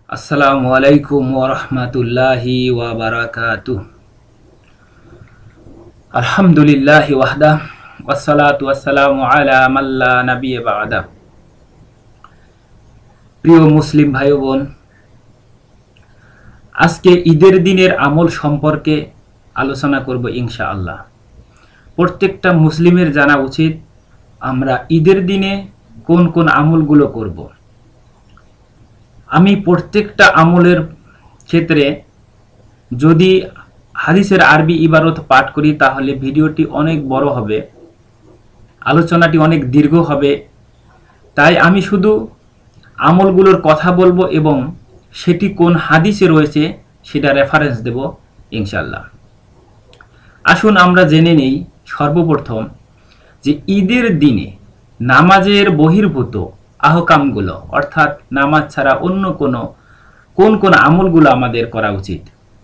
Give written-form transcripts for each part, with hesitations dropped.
আসসালামু আলাইকুম ওয়া রাহমাতুল্লাহি ওয়া বারাকাতুহু। আলহামদুলিল্লাহি ওয়াহদা ওয়াসসালাতু ওয়াসসালামু আলা মান লা নাবিয়্যা বা'দা। প্রিয় মুসলিম ভাই ও বোন, আজকে ঈদের দিনের আমল সম্পর্কে আলোচনা করব ইনশাআল্লাহ। প্রত্যেকটা মুসলিমের জানা উচিত আমরা ঈদের দিনে কোন কোন আমলগুলো করব। আমি প্রত্যেকটা আমলের ক্ষেত্রে যদি হাদিসের আরবি ইবারত পাঠ করি তাহলে ভিডিওটি অনেক বড় হবে, আলোচনাটি অনেক দীর্ঘ হবে। তাই আমি শুধু আমলগুলোর কথা বলবো এবং সেটি কোন হাদিসে রয়েছে সেটা রেফারেন্স দেব ইনশাল্লাহ। আসুন আমরা জেনে নেই সর্বপ্রথম যে ঈদের দিনে নামাজের বহির্ভূত আহকামগুলো, অর্থাৎ নামাজ ছাড়া অন্য কোন কোন আমলগুলো আমাদের করা উচিত।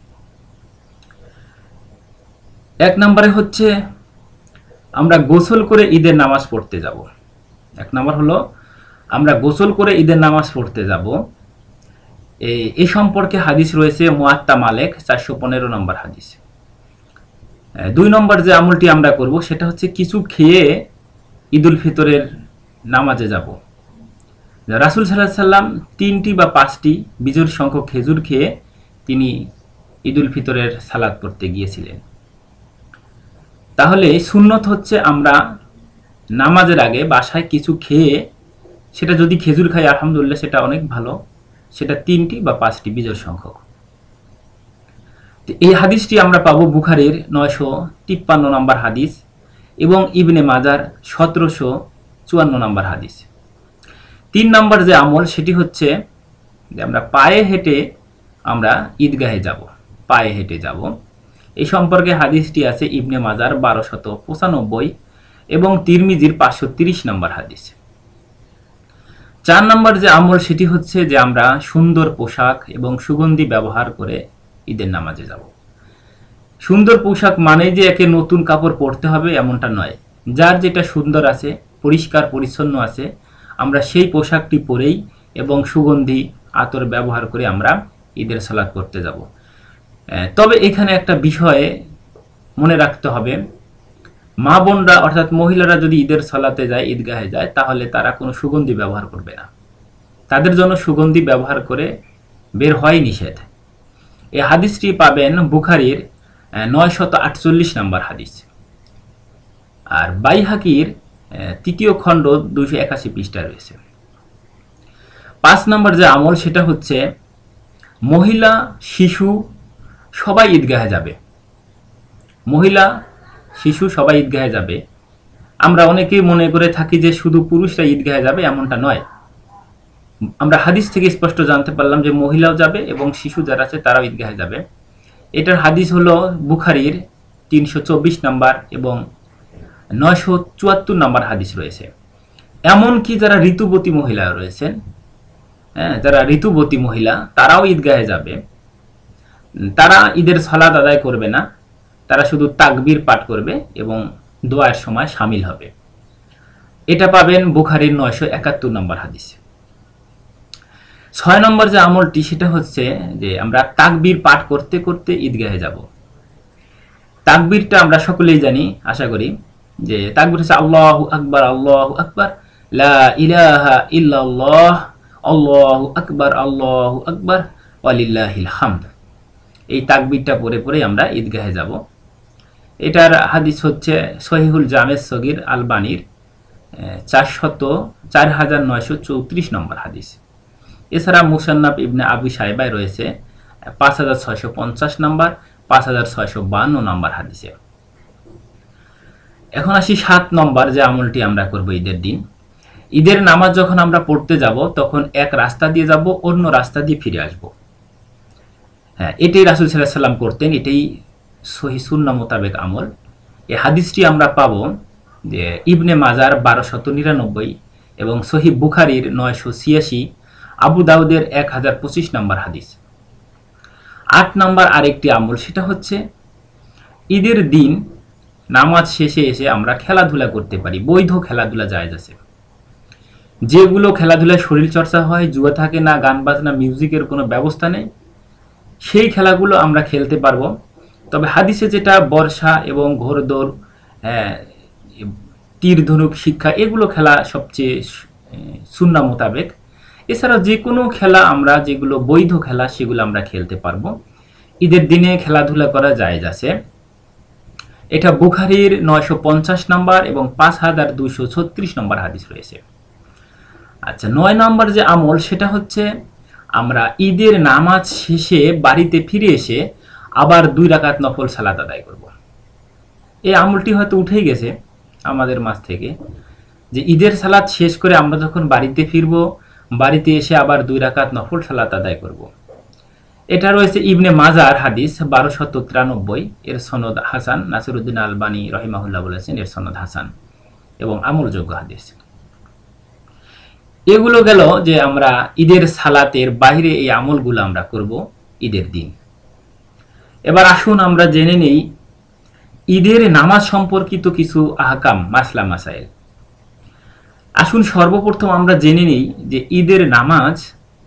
এক নম্বরে হচ্ছে আমরা গোসল করে ঈদের নামাজ পড়তে যাব। এক নম্বর হলো আমরা গোসল করে ঈদের নামাজ পড়তে যাব। এই সম্পর্কে হাদিস রয়েছে মুয়াত্তা মালিক 415 নম্বর হাদিস। দুই নম্বর যে আমলটি আমরা করব সেটা হচ্ছে কিছু খেয়ে ঈদুল ফিতরের নামাজে যাব। রাসূল সাল্লাল্লাহু আলাইহি সাল্লাম 3টি বা 5টি বিজোড় সংখ্যক খেজুর খেয়ে তিনি ঈদুল ফিতরের সালাত পড়তে গিয়েছিলেন। তাহলে সুন্নত হচ্ছে আমরা নামাজের আগে বাসায় কিছু খেয়ে, সেটা যদি খেজুর খাই আলহামদুলিল্লাহ সেটা অনেক ভালো, সেটা 3টি বা 5টি বিজোড় সংখ্যক। এই হাদিসটি আমরা পাবো বুখারীর 953 নম্বর হাদিস এবং ইবনে মাজার 1754 নম্বর হাদিস। 3 নম্বর যে আমল সেটি হচ্ছে যে আমরা পায়ে হেঁটে আমরা ঈদগাহে যাব, পায়ে হেঁটে যাব। এই সম্পর্কে হাদিসটি আছে ইবনে মাজার 1295 এবং তিরমিজির 530 নম্বর হাদিস। 4 নম্বর যে আমল সেটি হচ্ছে যে আমরা সুন্দর পোশাক এবং সুগন্ধি ব্যবহার করে ঈদের নামাজে যাব। সুন্দর পোশাক মানে যে একে নতুন কাপড় পরতে হবে এমনটা নয়, যার যেটা সুন্দর আছে, পরিষ্কার পরিচ্ছন্ন আছে, আমরা সেই পোশাকটি পরেই এবং সুগন্ধি আতর ব্যবহার করে আমরা ঈদের সালাত করতে যাব। তবে এখানে একটা বিষয়ে মনে রাখতে হবে, মা বোনরা অর্থাৎ মহিলারা যদি ঈদের সালাতে যায়, ঈদগাহে যায়, তাহলে তারা কোনো সুগন্ধি ব্যবহার করবে না। তাদের জন্য সুগন্ধি ব্যবহার করে বের হয় নিষেধ। এই হাদিসটি পাবেন বুখারীর 948 নম্বর হাদিস আর বাইহাকির 3য় খণ্ড 281 পৃষ্ঠায় রয়েছে। 5 নম্বর যে আমল সেটা হচ্ছে মহিলা শিশু সবাই ঈদগাহে যাবে। মহিলা শিশু সবাই ঈদগাহে যাবে। আমরা অনেকেই মনে করে থাকি যে শুধু পুরুষরা ঈদগাহে যাবে, এমনটা নয়। আমরা হাদিস থেকে স্পষ্ট জানতে পারলাম যে মহিলাও যাবে এবং শিশু যারা আছে তারাও ঈদগাহে যাবে। এটার হাদিস হলো বুখারীর 324 নম্বর এবং 974 নম্বর হাদিস রয়েছে। এমনকি যারা ঋতুবতী মহিলা রয়েছেন, যারা ঋতুবতী মহিলা তারাও ঈদগাহে যাবে। তারা ঈদের সালাত আদায় করবে না, তারা শুধু তাকবীর পাঠ করবে এবং দোয়ার সময় শামিল হবে। এটা পাবেন বুখারীর 971 নম্বর হাদিস। 6 নম্বর যে আমলটি সেটা হচ্ছে যে আমরা তাকবীর পাঠ করতে করতে ঈদগাহে যাব। তাকবীরটা আমরা সকলেই জানি, আশা করি যে তাকবীর হচ্ছে আল্লাহু আকবার, আল্লাহু আকবার, লা ইলাহা ইল্লাল্লাহ, আল্লাহু আকবার, আল্লাহু আকবার, ওয়ালিল্লাহিল হামদ। এই তাকবীরটা পড়ে পড়ে আমরা ঈদগাহে যাব। এটার হাদিস হচ্ছে সহিহুল জামে সগীর আলবানীর 4934 নম্বর হাদিস। এছাড়া মুসান্নাফ ইবনে আবি শাইবায় রয়েছে 5650 নম্বর, 5652 নম্বর হাদিসে। এখন আসি 7 নম্বর যে আমলটি আমরা করব ঈদের দিন। ঈদের নামাজ যখন আমরা পড়তে যাব তখন এক রাস্তা দিয়ে যাব, অন্য রাস্তা দিয়ে ফিরে আসব। এটাই রাসূল সাল্লাল্লাহু আলাইহি সাল্লাম করতেন, এটাই সহিহ সুন্নাহ মোতাবেক আমল। এই হাদিসটি আমরা পাবো যে ইবনে মাজার 1299 এবং সহিহ বুখারীর 986, আবু দাউদের 1025 নম্বর হাদিস। 8 নম্বর আরেকটি আমল সেটা হচ্ছে ঈদের দিন নামাজ শেষে এসে আমরা খেলাধুলা করতে পারি, বৈধ খেলাধুলা জায়েজ আছে। যেগুলো খেলাধুলায় শরীর চর্চা হয়, জুয়া থাকে না, গান বাজনা মিউজিকের কোনো ব্যবস্থা নেই, সেই খেলাগুলো আমরা খেলতে পারবো। তবে হাদিসে যেটা বর্ষা এবং ঘোড়দৌড়, তীর ধনুক শিক্ষা, এগুলো খেলা সবচেয়ে সুন্নাহ মোতাবেক। এছাড়া যে কোনো খেলা আমরা যেগুলো বৈধ খেলা সেগুলো আমরা খেলতে পারবো। ঈদের দিনে খেলাধুলা করা জায়েজ আছে। এটা বুখারীর 950 নম্বর এবং 5236 নম্বর হাদিস রয়েছে। আচ্ছা, 9 নম্বর যে আমল সেটা হচ্ছে আমরা ঈদের নামাজ শেষে বাড়িতে ফিরে এসে আবার 2 রাকাত নফল সালাত আদায় করব। এই আমলটি হয়তো উঠেই গেছে আমাদের মাঝ থেকে, যে ঈদের সালাত শেষ করে আমরা যখন বাড়িতে ফিরবো, বাড়িতে এসে আবার 2 রাকাত নফল সালাত আদায় করব। এটা রয়েছে ইবনে মাজার হাদিস 1293, এর সনদ হাসান। নাসিরউদ্দিন আলবানী রহিমাহুল্লাহ বলেছেন এর সনদ হাসান এবং আমলযোগ্য হাদিস। এগুলো গেল যে আমরা ঈদের সালাতের বাইরে এই আমলগুলো আমরা করব ঈদের দিন। এবার আসুন আমরা জেনে নেই ঈদের নামাজ সম্পর্কিত কিছু আহকাম, মাসলা মাসাইল। আসুন সর্বপ্রথম আমরা জেনে নেই যে ঈদের নামাজ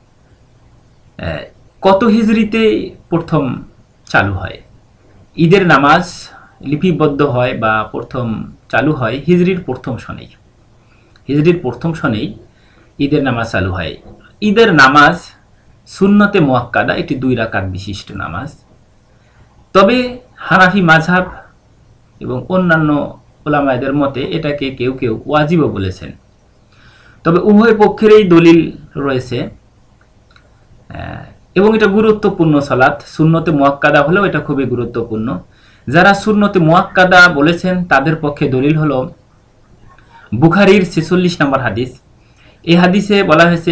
কত হিজরিতে প্রথম চালু হয়। ঈদের নামাজ লিপিবদ্ধ হয় বা প্রথম চালু হয় হিজরির প্রথম সনেই। হিজরির প্রথম সনেই ঈদের নামাজ চালু হয়। ঈদের নামাজ সুন্নতে মুআক্কাদা, এটি 2 রাকাত বিশিষ্ট নামাজ। তবে হানাফি মাযহাব এবং অন্যান্য উলামাদের মতে এটাকে কেউ কেউ ওয়াজিবও বলেছেন। তবে উভয় পক্ষেরই দলিল রয়েছে এবং এটা গুরুত্বপূর্ণ সালাত। সুন্নতে মুআক্কাদা হলেও এটা খুবই গুরুত্বপূর্ণ। যারা সুন্নতে মুআক্কাদা বলেছেন তাদের পক্ষে দলিল হলো বুখারীর 46 নম্বর হাদিস। এই হাদিসে বলা হয়েছে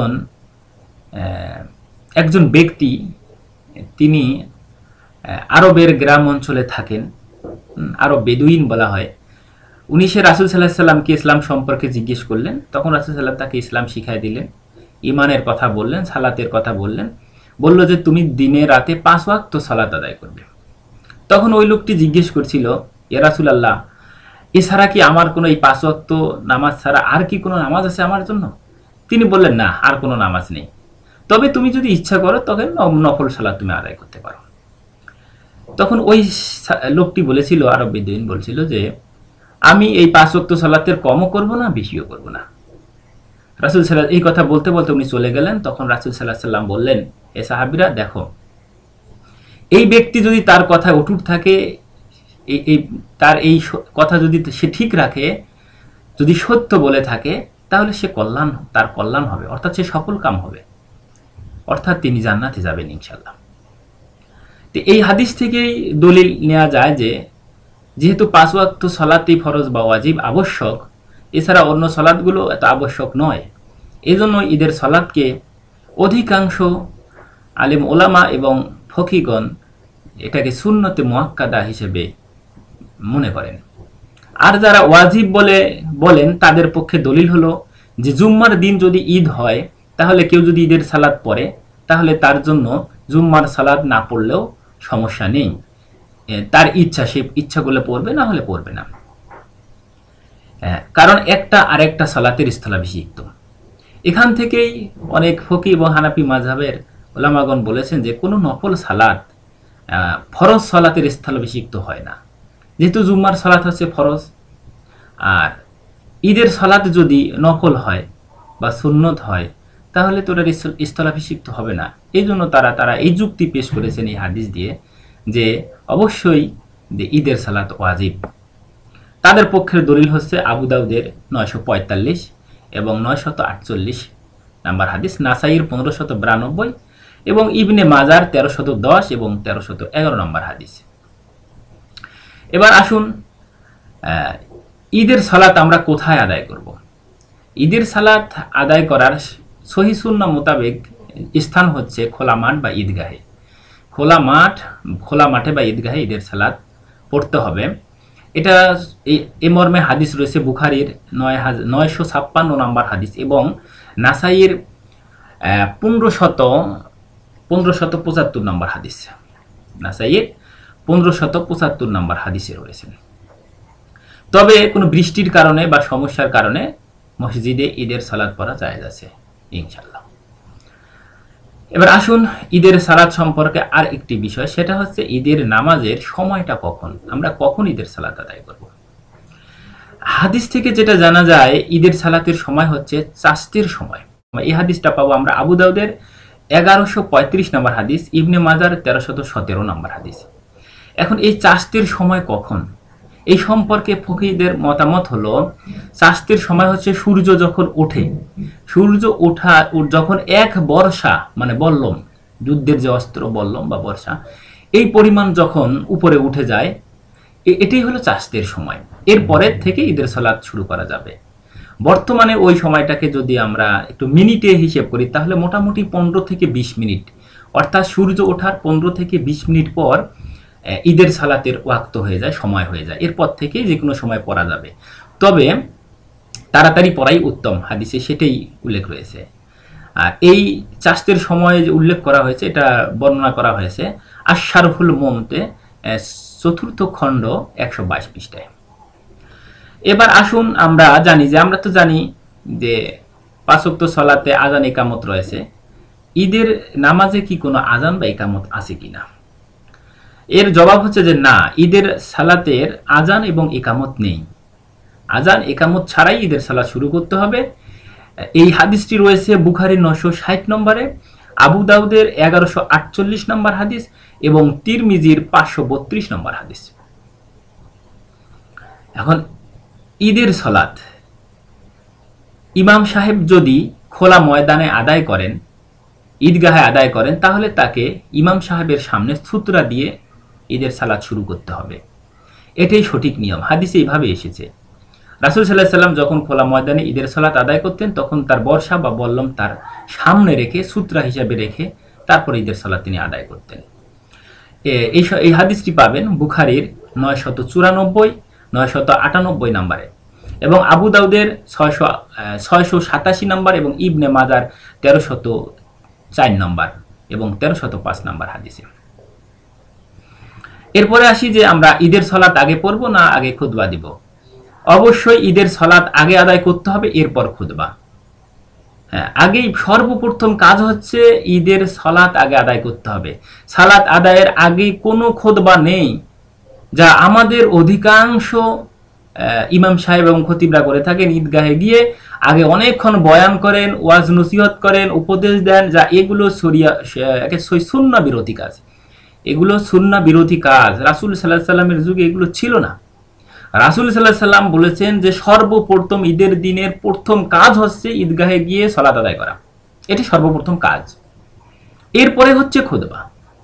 একজন ব্যক্তি, তিনি আরবের গ্রাম অঞ্চলে থাকেন, আরব বেদুইন বলা হয়। উনি সে রাসূল সাল্লাল্লাহু আলাইহি সাল্লামকে ইসলাম সম্পর্কে জিজ্ঞেস করলেন। তখন রাসূল সাল্লাল্লাহু আলাইহি সাল্লাম তাকে ইসলাম শিখাই দিলেন, ঈমানের কথা বললেন, সালাতের কথা বললেন। বলল যে তুমি দিনে রাতে 5 ওয়াক্ত সালাত আদায় করবে। তখন ওই লোকটি জিজ্ঞেস করছিল, ইয়া রাসূলুল্লাহ, এছাড়া কি আমার কোনো, এই 5 ওয়াক্ত নামাজ ছাড়া আর কি কোনো নামাজ আছে আমার জন্য? তিনি বললেন, না, আর কোনো নামাজ নেই, তবে তুমি যদি ইচ্ছা করো তখন নফল সালাত তুমি আদায় করতে পারো। তখন ওই লোকটি বলেছিল, আরব বেদুইন বলছিল যে আমি এই 5 ওয়াক্ত সালাতের কমও করব না, বেশিও করব না। রাসূল সাল্লাল্লাহু এই কথা বলতে বলতে উনি চলে গেলেন। তখন রাসূল সাল্লাল্লাহু আলাইহি সাল্লাম বললেন, এ সাহাবীরা দেখো, এই ব্যক্তি যদি তার কথা অটুট থাকে, তার এই কথা যদি সে ঠিক রাখে, যদি সত্য বলে থাকে, তাহলে সে তার কল্যাণ হবে, অর্থাৎ সে সফল কাম হবে, অর্থাৎ তিনি জান্নাতে যাবেন ইনশাআল্লাহ। তো এই হাদিস থেকেই দলিল নেওয়া যায় যে যেহেতু 5 ওয়াক্ত সালাতই ফরজ বা ওয়াজিব, আবশ্যক, এছাড়া অন্য সালাতগুলো এত আবশ্যক নয়। এজন্য ঈদের সালাতকে অধিকাংশ আলেম ওলামা এবং ফকিগণ এটাকে সুন্নতে মুআক্কাদা হিসেবে মনে করেন। আর যারা ওয়াজিব বলেন তাদের পক্ষে দলিল হলো যে জুম্মার দিন যদি ঈদ হয়, তাহলে কেউ যদি ঈদের সালাত পড়ে, তাহলে তার জন্য জুম্মার সালাত না পড়লেও সমস্যা নেই। তার ইচ্ছা, সে ইচ্ছা করলে পড়বে, না হলে পড়বে না। কারণ একটা আরেকটা সালাতের স্থলাভিষিক্ত। এখান থেকেই অনেক ফকি এবং হানাফি মাযহাবের ওলামাগণ বলেছেন যে কোনো নফল সালাত ফরজ সালাতের স্থলাভিষিক্ত হয় না, যেহেতু জুম্মার সালাত হচ্ছে ফরজ। আর ঈদের সালাত যদি নফল হয় বা সুন্নত হয়, তাহলে তো এটার স্থলাভিষিক্ত হবে না। এই জন্য তারা এই যুক্তি পেশ করেছেন এই হাদিস দিয়ে যে অবশ্যই যে ঈদের সালাত ওয়াজিব। তাদের পক্ষের দলিল হচ্ছে আবু দাউদের 945 এবং 948 নাম্বার হাদিস, নাসাইর 1592 এবং ইবনে মাজার 1310 এবং 1311 নম্বর হাদিস। এবার আসুন ঈদের সালাত আমরা কোথায় আদায় করব। ঈদের সালাত আদায় করার সহিহ সুন্নাহ মোতাবেক স্থান হচ্ছে খোলা মাঠ বা ঈদগাহে। খোলা মাঠে বা ঈদগাহে ঈদের সালাত পড়তে হবে। এটা এই মর্মে হাদিস রয়েছে বুখারীর 956 নম্বর হাদিস এবং নাসাইয়ের 1575 নম্বর হাদিস। নাসাইয়ের 1575 নম্বর হাদিসে রয়েছে। তবে কোনো বৃষ্টির কারণে বা সমস্যার কারণে মসজিদে ঈদের সালাত পড়া জায়েজ আছে ইনশাআল্লাহ। এবার আসুন ঈদের সালাত সম্পর্কে আর একটি বিষয়, সেটা হচ্ছে ঈদের নামাজের সময়টা কখন, আমরা কখন ঈদের সালাত আদায় করব। হাদিস থেকে যেটা জানা যায় ঈদের সালাতের সময় হচ্ছে চাস্তের সময়। এই হাদিসটা পাবো আমরা আবু দাউদের 1135 নম্বর হাদিস, ইবনে মাজার 1317 নম্বর হাদিস। এখন এই চাস্তের সময় কখন, এই সম্পর্কে ফকিহদের মতামত হলো চাস্তের সময় হচ্ছে সূর্য যখন ওঠে, সূর্য ওঠা যখন এক বর্ষা মানে বল্লম, যুদ্ধের যে অস্ত্র বল্লম বা বর্ষা, এই পরিমাণ যখন উপরে উঠে যায়, এটাই হলো চাস্তের সময়। এরপরের থেকে ঈদের সালাত শুরু করা যাবে। বর্তমানে ওই সময়টাকে যদি আমরা একটু মিনিটে হিসেব করি তাহলে মোটামুটি 15 থেকে 20 মিনিট, অর্থাৎ সূর্য ওঠার 15 থেকে 20 মিনিট পর ঈদের সালাতের ওয়াক্ত হয়ে যায়, সময় হয়ে যায়। এরপর থেকে যে কোনো সময় পড়া যাবে, তবে তাড়াতাড়ি পড়াই উত্তম, হাদিসে সেটাই উল্লেখ রয়েছে। আর এই চাস্তের সময় যে উল্লেখ করা হয়েছে এটা বর্ণনা করা হয়েছে আশ-শারহুল মুমতে 4th খণ্ড 122 পৃষ্ঠায়। এবার আসুন আমরা জানি যে 5 ওয়াক্ত সালাতে আজান ইকামত রয়েছে, ঈদের নামাজে কি কোনো আজান বা ইকামত আছে কিনা। এর জবাব হচ্ছে যে না, ঈদের সালাতের আজান এবং ইকামত নেই। আজান ইকামত ছাড়াই ঈদের সালাত শুরু করতে হবে। এই হাদিসটি রয়েছে বুখারীর 960 নম্বরে, আবু দাউদের 1148 নম্বর হাদিস এবং তিরমিজির 532 নম্বর হাদিস। এখন ঈদের সালাত ইমাম সাহেব যদি খোলা ময়দানে আদায় করেন, ঈদগাহে আদায় করেন, তাহলে তাকে ইমাম সাহেবের সামনে সুতরা দিয়ে ঈদের সালাত শুরু করতে হবে। এটাই সঠিক নিয়ম, হাদিসে এইভাবে এসেছে। রাসূল সাল্লাল্লাহু আলাইহি ওয়াসাল্লাম যখন খোলা ময়দানে ঈদের সালাত আদায় করতেন তখন তার বর্ষা বা বল্লম তার সামনে রেখে সুতরা হিসাবে রেখে তারপর ঈদের সালাত তিনি আদায় করতেন। এই হাদিসটি পাবেন বুখারীর 994, 998 নম্বরে এবং আবু দাউদের 687 নম্বর এবং ইবনে মাজার 1304 নম্বর এবং 1305 নম্বর হাদিসে। এরপরে আসি যে আমরা ঈদের সালাত আগে পড়ব না আগে খুতবা দিব। অবশ্যই ঈদের সালাত আগে আদায় করতে হবে, এরপর খুতবা। হ্যাঁ, আগেই সর্বপ্রথম কাজ হচ্ছে ঈদের সালাত আগে আদায় করতে হবে। সালাত আদায়ের আগে কোনো খুতবা নেই, যা আমাদের অধিকাংশ ইমাম সাহেব এবং খতিবরা করে থাকেন। ঈদগাহে গিয়ে আগে অনেকক্ষণ বয়ান করেন, ওয়াজ নসিহত করেন, উপদেশ দেন, যা এগুলো সুন্নাহ বিরোধী কাজ। এগুলো সুন্নাহ বিরোধী কাজ। রাসূল সাল্লাল্লাহু আলাইহি সাল্লামের যুগে এগুলো ছিল না। রাসূল সাল্লাল্লাহু আলাইহি সাল্লাম বলেছেন যে সর্বপ্রথম ঈদের দিনের প্রথম কাজ হচ্ছে ঈদগাহে গিয়ে সালাত আদায় করা, এটি সর্বপ্রথম কাজ। এরপরে হচ্ছে খুতবা,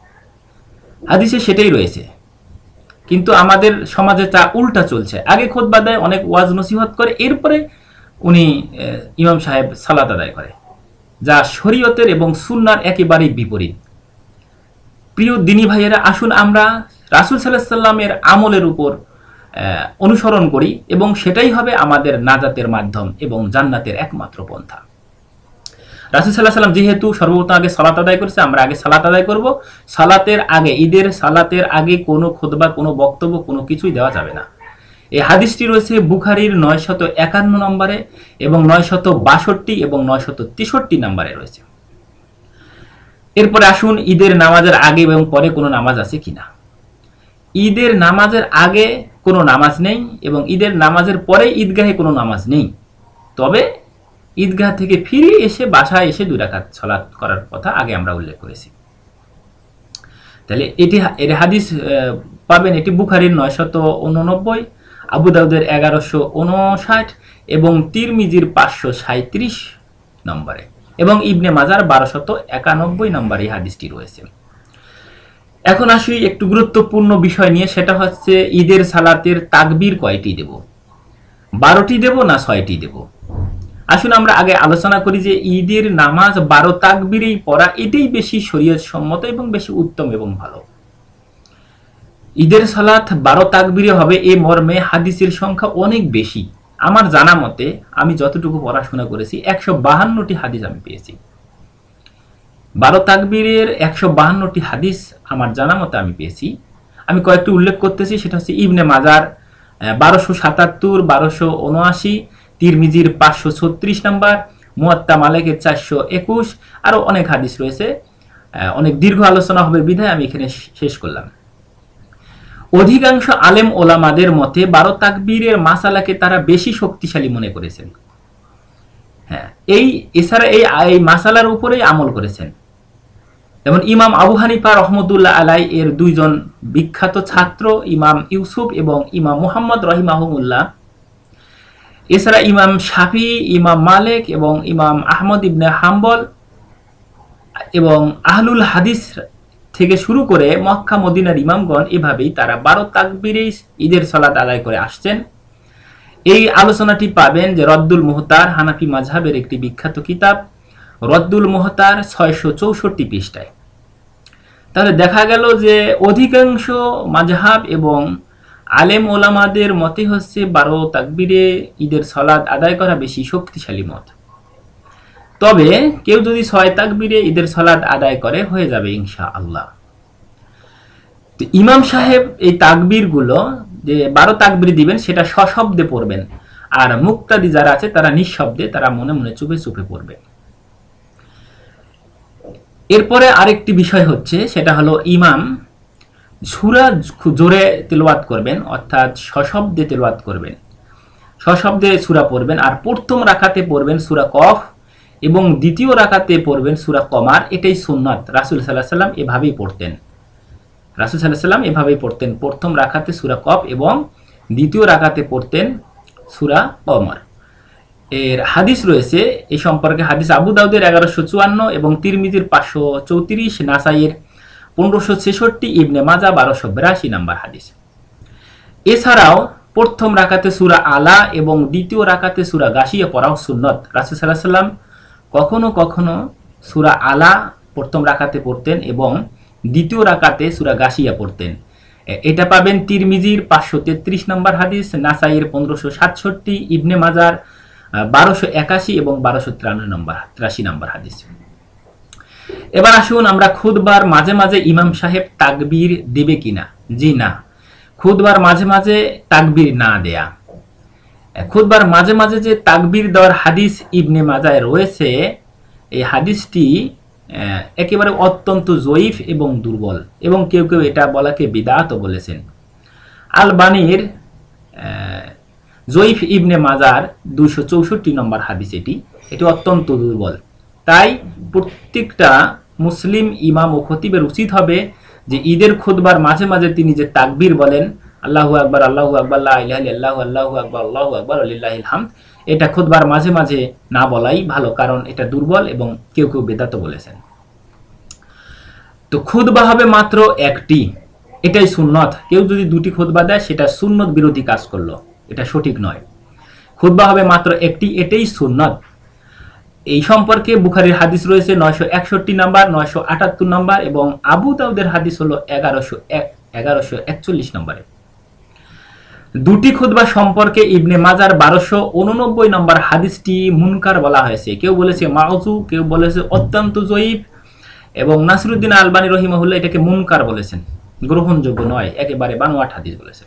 হাদিসে সেটাই রয়েছে। কিন্তু আমাদের সমাজে তা উল্টা চলছে, আগে খুতবা দেয়, অনেক ওয়াজ নসিহত করে, এরপরে উনি ইমাম সাহেব সালাত আদায় করে, যা শরীয়তের এবং সুন্নাহর একেবারেই বিপরীত। প্রিয় দিনী ভাইয়েরা, আসুন আমরা রাসূল সাল্লাল্লাহু আলাইহি সাল্লামের আমলের উপর অনুসরণ করি এবং সেটাই হবে আমাদের নাজাতের মাধ্যম এবং জান্নাতের একমাত্র পন্থা। রাসূল সাল্লাল্লাহু আলাইহি সাল্লাম যেহেতু সর্বপ্রথম আগে সালাত আদায় করেছে, আমরা আগে সালাত আদায় করব। সালাতের আগে, ঈদের সালাতের আগে কোনো খুতবা, কোনো বক্তব্য, কোনো কিছুই দেওয়া যাবে না। এই হাদিসটি রয়েছে বুখারীর 951 নম্বরে এবং 962 এবং 963 নম্বরে রয়েছে। এরপরে আসুন ঈদের নামাজের আগে এবং পরে কোনো নামাজ আছে কিনা। ঈদের নামাজের আগে কোনো নামাজ নেই এবং ঈদের নামাজের পরে ঈদগাহে কোনো নামাজ নেই। তবে ঈদগাহ থেকে ফিরে এসে বাসায় এসে 2 রাকাত সালাত করার কথা আগে আমরা উল্লেখ করেছি। তাহলে এর হাদিস পাবেন, এটি বুখারীর 989, আবু দাউদের 1159 এবং তিরমিজির 537 নম্বরে এবং ইবনে মাজার 1291 নম্বরে এই হাদিসটি রয়েছে। এখন আসি একটু গুরুত্বপূর্ণ বিষয় নিয়ে, সেটা হচ্ছে ঈদের সালাতের তাকবীর কয়টি দেব, 12টি দেব না 6টি দেব। আসুন আমরা আগে আলোচনা করি যে ঈদের নামাজ 12 তাকবীরেই পড়া, এটাই বেশি শরীয়ত সম্মত এবং বেশি উত্তম এবং ভালো। ঈদের সালাত 12 তাকবীরে হবে এ মর্মে হাদিসের সংখ্যা অনেক বেশি। আমার জানা মতে, আমি যতটুকু পড়াশোনা করেছি, 152টি হাদিস আমি পেয়েছি। 12 তাকবীরের 152টি হাদিস আমার জানা মতে আমি পেয়েছি। আমি কয়েকটি উল্লেখ করতেছি, সেটা হচ্ছে ইবনে মাজার 1277, 1279, তিরমিজির 536 নাম্বার, মুয়াত্তা মালিকের 421, আরো অনেক হাদিস রয়েছে। অনেক দীর্ঘ আলোচনা হবে বিধায় আমি এখানে শেষ করলাম। অধিকাংশ আলেম ওলামাদের মতে 12 তাকবীরের মাসালাকে তারা বেশি শক্তিশালী মনে করেছেন। হ্যাঁ, এছাড়া এই মাসালার উপরেই আমল করেছেন। যেমন ইমাম আবু হানিফা রহমতুল্লাহ আলাই এর দুইজন বিখ্যাত ছাত্র ইমাম ইউসুফ এবং ইমাম মুহাম্মদ রহিমাহুল্লাহ, এছাড়া ইমাম শাফি, ইমাম মালিক এবং ইমাম আহমদ ইবনে হাম্বল এবং আহলুল হাদিস থেকে শুরু করে মক্কা মদিনার ইমামগণ এভাবেই তারা 12 তাকবীরে ঈদের সালাত আদায় করে আসছেন। এই আলোচনাটি পাবেন যে রদ্দুল মুহতার, হানাফি মাযহাবের একটি বিখ্যাত কিতাব, রদ্দুল মুহতার 664 পৃষ্ঠায়। তাহলে দেখা গেল যে অধিকাংশ মাযহাব এবং আলেম ওলামাদের মতে হচ্ছে 12 তাকবীরে ঈদের সালাত আদায় করা বেশি শক্তিশালী মত। তবে কেউ যদি 6 তাকবীরে ঈদের সালাত আদায় করে হয়ে যাবে ইনশাআল্লাহ। তো ইমাম সাহেব এই তাকবীরগুলো যে 12 তাকবীর দিবেন সেটা সশব্দে পড়বেন, আর মুক্তাদি যারা আছে তারা নিঃশব্দে, তারা মনে মনে চুপে চুপে পড়বে। এরপরে আরেকটি বিষয় হচ্ছে, সেটা হলো ইমাম সূরা জোরে তেলাওয়াত করবেন, অর্থাৎ সশব্দে তেলাওয়াত করবেন, সশব্দে সূরা পড়বেন। আর প্রথম রাকাতে পড়বেন সূরা কফ এবং দ্বিতীয় রাকাতে পড়বেন সূরা কমার। এটাই সুন্নাত। রাসূল সাল্লাল্লাহু আলাইহি ওয়াসাল্লাম এভাবেই পড়তেন। রাসূল সাল্লাল্লাহু আলাইহি ওয়াসাল্লাম এভাবেই পড়তেন, প্রথম রাকাতে সূরা কফ এবং দ্বিতীয় রাকাতে পড়তেন সূরা কমার। এর হাদিস রয়েছে এই সম্পর্কে। হাদিস আবু দাউদের 1154 এবং তিরমিজির 534, নাসাইয়ের 1566, ইবনে মাজাহ 1282 নাম্বার হাদিস। এছাড়াও প্রথম রাকাতে সূরা আলা এবং দ্বিতীয় রাকাতে সূরা গাশিয়া পড়াও সুন্নত। রাসূল সাল্লাল্লাহু আলাইহি ওয়াসাল্লাম কখনো কখনো সূরা আলা প্রথম রাকাতে পড়তেন এবং দ্বিতীয় রাকাতে সূরা গাশিয়া পড়তেন। এটা পাবেন তিরমিজির 533 নম্বর হাদিস, নাসাইয়ের 1567, ইবনে মাজার 1281 এবং 1283 নম্বর হাদিস। এবার আসুন আমরা খুতবার মাঝে মাঝে ইমাম সাহেব তাকবীর দেবে কিনা। জি না, খুতবার মাঝে মাঝে তাকবীর না দেয়া। খুতবার মাঝে মাঝে যে তাকবীর দেওয়ার হাদিস ইবনে মাজায় রয়েছে, এই হাদিসটি একেবারে অত্যন্ত জয়ীফ এবং দুর্বল, এবং কেউ কেউ এটা বলাকে বিদআতও বলেছেন। আলবানীর জয়ীফ ইবনে মাজার 264 নম্বর হাদিস, এটি অত্যন্ত দুর্বল। তাই প্রত্যেকটা মুসলিম ইমাম ও খতিবের উচিত হবে যে ঈদের খুতবার মাঝে মাঝে তিনি যে তাকবীর বলেন, আল্লাহু আকবার, আল্লাহু আকবার, লা ইলাহা ইল্লাল্লাহু, আল্লাহু আকবার, আল্লাহু আকবার, ওয়ালিল্লাহিল হামদ, এটা খুতবার মাঝে মাঝে না বলাই ভালো, কারণ এটা দুর্বল এবং কেউ কেউ বিদআত বলেছেন। তো খুতবা হবে মাত্র একটি, এটাই সুন্নত। কেউ যদি দুটি খুতবা দেয় সেটা সুন্নত বিরোধী কাজ করলো, এটা সঠিক নয়। খুতবা হবে মাত্র একটি, এটাই সুন্নত। এই সম্পর্কে বুখারীর হাদিস রয়েছে 961 নাম্বার, 978 নাম্বার এবং আবু দাউদের হাদিস হলো 1141 নম্বরে। দুটি খুতবা সম্পর্কে ইবনে মাজার 1289 নম্বর হাদিসটি মুনকার বলা হয়েছে। কেউ বলেছে মাউযু, কেউ বলেছে অত্যন্ত জয়ীফ, এবং নাসিরউদ্দিন আলবানী রহিমাহুল্লাহ এটাকে মুনকার বলেছেন, গ্রহণযোগ্য নয়, একেবারে বানোয়াট হাদিস বলেছেন।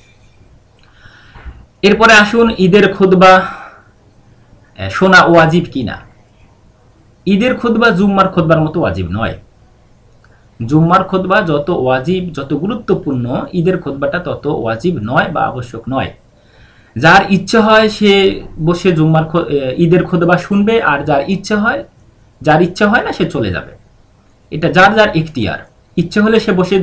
এরপরে আসুন ঈদের খুতবা শোনা ওয়াজিব কিনা। ঈদের খুতবা জুম্মার খুতবার মতো ওয়াজিব নয়। জুম্মার খুতবা যত ওয়াজিব, যত গুরুত্বপূর্ণ, ঈদের খুতবাটা তত ওয়াজিব নয় বা আবশ্যক নয়। যার ইচ্ছা হয় সে বসে ঈদের খুতবা শুনবে, আর যার ইচ্ছা হয় না সে চলে যাবে। এটা যার যার ইখতিয়ার। ইচ্ছে হলে সে বসে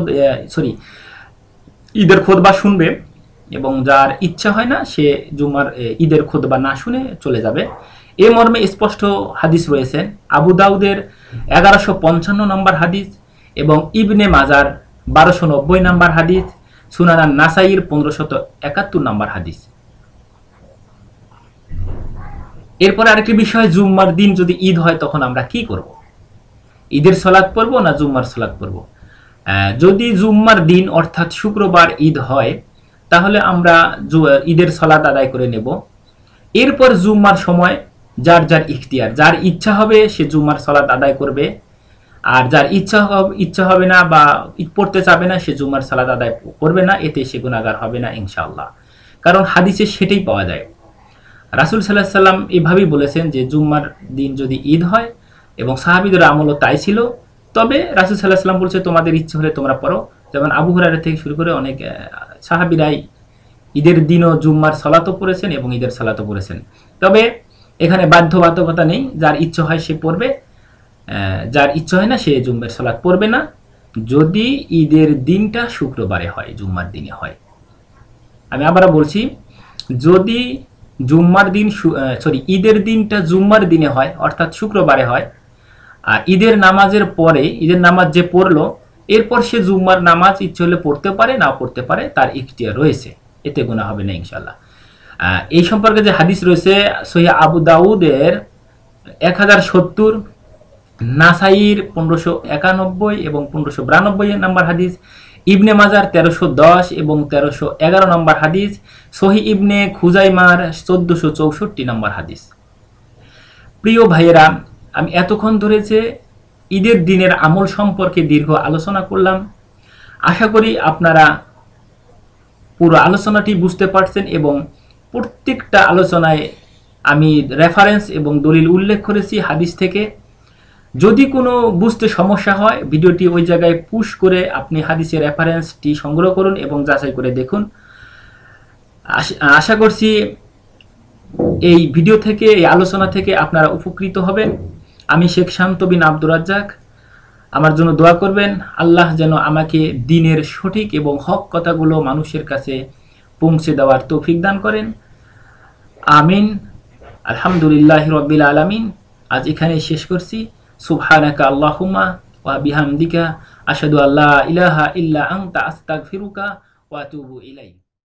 ঈদের খুতবা শুনবে, এবং যার ইচ্ছা হয় না সে ঈদের খুতবা না শুনে চলে যাবে। এ মর্মে স্পষ্ট হাদিস রয়েছে। আবু দাউদের 1155 নম্বর হাদিস এবং ইবনে মাজার 1290 নম্বর হাদিস, সুনান নাসাইর 1571 নম্বর হাদিস। এরপরে আরেকটি বিষয়, জুম্মার দিন যদি ঈদ হয় তখন আমরা কি করব? ঈদের সালাত পড়বো না জুম্মার সালাত পড়বো? যদি জুম্মার দিন অর্থাৎ শুক্রবার ঈদ হয় তাহলে আমরা ঈদের সালাত আদায় করে নেব। এরপর জুম্মার সময় যার যার ইখতিয়ার, যার ইচ্ছা হবে সে জুম্মার সালাত আদায় করবে, আর যার ইচ্ছা হবে না বা পড়তে চাবে না সে জুম্মার সালাত আদায় করবে না। এতে সে গুনাহগার হবে না ইনশাআল্লাহ, কারণ হাদিসে সেটাই পাওয়া যায়। রাসূল সাল্লাল্লাহু আলাইহি সাল্লাম এভাবেই বলেছেন যে জুম্মার দিন যদি ঈদ হয়, এবং সাহাবীদের আমলও তাই ছিল, তবে রাসূল সাল্লাল্লাহু আলাইহি সাল্লাম বলছে তোমাদের ইচ্ছে হলে তোমরা পড়ো। যেমন আবু হুরায়রা থেকে শুরু করে অনেক সাহাবীরাই ঈদের দিনও জুম্মার সালাতও পড়েছেন এবং ঈদের সালাতও পড়েছেন। তবে এখানে বাধ্যবাধকতা নেই, যার ইচ্ছে হয় সে পড়বে, যার ইচ্ছে হয় না সে জুম্মার সালাত পড়বে না, যদি ঈদের দিনটা শুক্রবারে হয়, জুম্মার দিনে হয়। আমি আবার বলছি, যদি জুম্মার দিন ঈদের দিনটা জুম্মার দিনে হয়, অর্থাৎ শুক্রবারে হয়, আর ঈদের নামাজের পরে, ঈদের নামাজ যে পড়লো এরপর সে জুম্মার নামাজ ইচ্ছে হলে পড়তে পারে, না পড়তে পারে, তার ইখতিয়ার রয়েছে, এতে গুনাহ হবে না ইনশাআল্লাহ। এই সম্পর্কে যে হাদিস রয়েছে সহিহ আবু দাউদের 1070, নাসাইর 1591 এবং 1592 নম্বর হাদিস, ইবনে মাজার 1310 এবং 1311 নম্বর হাদিস, সহিহ ইবনে খুজাইমার 1464 নম্বর হাদিস। প্রিয় ভাইয়েরা, আমি এতক্ষণ ধরেছে ঈদের দিনের আমল সম্পর্কে দীর্ঘ আলোচনা করলাম। আশা করি আপনারা পুরো আলোচনাটি বুঝতে পারছেন, এবং প্রত্যেকটা আলোচনায় আমি রেফারেন্স এবং দলিল উল্লেখ করেছি হাদিস থেকে। যদি কোনো বুঝতে সমস্যা হয়, ভিডিওটি ওই জায়গায় পুশ করে আপনি হাদিসের রেফারেন্সটি সংগ্রহ করুন এবং যাচাই করে দেখুন। আশা করছি এই ভিডিও থেকে, এই আলোচনা থেকে আপনারা উপকৃত হবেন। আমি শেখ শান্ত বিন আব্দুর রাজ্জাক, আমার জন্য দোয়া করবেন। আল্লাহ যেন আমাকে দ্বীনের সঠিক এবং হক কথাগুলো মানুষের কাছে পৌঁছে দেওয়ার তৌফিক দান করেন। আমিন। আলহামদুলিল্লাহি রাব্বিল আলামিন। আজ এখানে শেষ করছি। সুবহানাকা আল্লাহুম্মা ওয়া বিহামদিকা আশহাদু আল্লা ইলাহা ইল্লা আনতা আস্তাগফিরুকা ওয়া আতুবু ইলাইক।